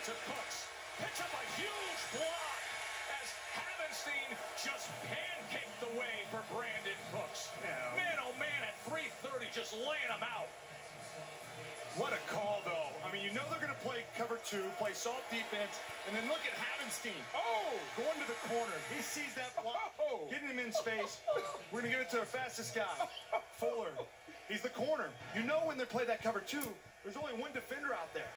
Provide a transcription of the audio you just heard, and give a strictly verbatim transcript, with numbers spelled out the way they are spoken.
to Cooks. Picks up a huge block as Havenstein just pancaked the way for Brandon Cooks. Yeah. Man, oh man, at three thirty, just laying him out. What a call, though. I mean, you know they're going to play cover two, play soft defense, and then look at Havenstein. Oh, going to the corner. He sees that block, Oh. getting him in space. We're going to give it to our fastest guy, Fuller. He's the corner. You know when they play that cover two, there's only one defender out there.